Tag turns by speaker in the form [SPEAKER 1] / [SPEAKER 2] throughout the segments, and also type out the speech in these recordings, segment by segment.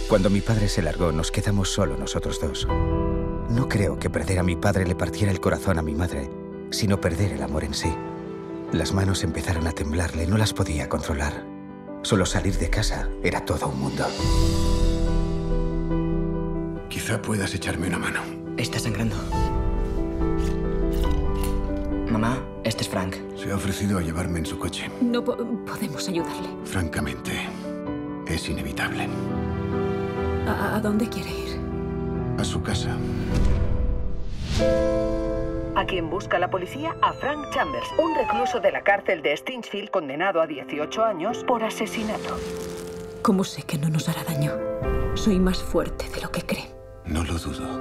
[SPEAKER 1] Cuando mi padre se largó, nos quedamos solo nosotros dos. No creo que perder a mi padre le partiera el corazón a mi madre, sino perder el amor en sí. Las manos empezaron a temblarle, no las podía controlar. Solo salir de casa era todo un mundo.
[SPEAKER 2] Quizá puedas echarme una mano.
[SPEAKER 3] Está sangrando. Mamá, este es Frank.
[SPEAKER 2] Se ha ofrecido a llevarme en su coche.
[SPEAKER 4] No podemos ayudarle.
[SPEAKER 2] Francamente, es inevitable.
[SPEAKER 4] ¿A dónde quiere ir?
[SPEAKER 2] A su casa.
[SPEAKER 5] A quien busca la policía, a Frank Chambers, un recluso de la cárcel de Stinchfield condenado a 18 años por asesinato.
[SPEAKER 4] ¿Cómo sé que no nos hará daño? Soy más fuerte de lo que cree.
[SPEAKER 2] No lo dudo.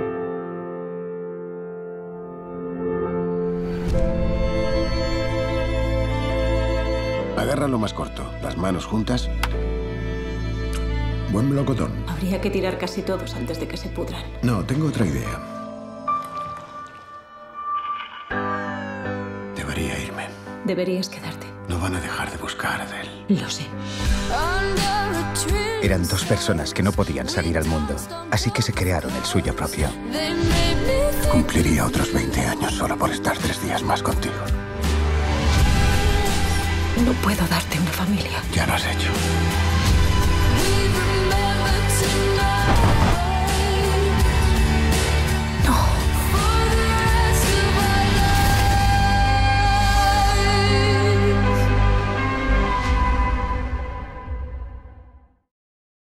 [SPEAKER 2] Agárralo más corto, las manos juntas. Buen melocotón.
[SPEAKER 4] Habría que tirar casi todos antes de que se pudran.
[SPEAKER 2] No, tengo otra idea. Debería irme.
[SPEAKER 4] Deberías quedarte.
[SPEAKER 2] No van a dejar de buscar a Adele.
[SPEAKER 4] Lo sé.
[SPEAKER 1] Eran dos personas que no podían salir al mundo, así que se crearon el suyo propio.
[SPEAKER 2] Cumpliría otros 20 años solo por estar 3 días más contigo.
[SPEAKER 4] No puedo darte una familia.
[SPEAKER 2] Ya lo has hecho.
[SPEAKER 6] We remember to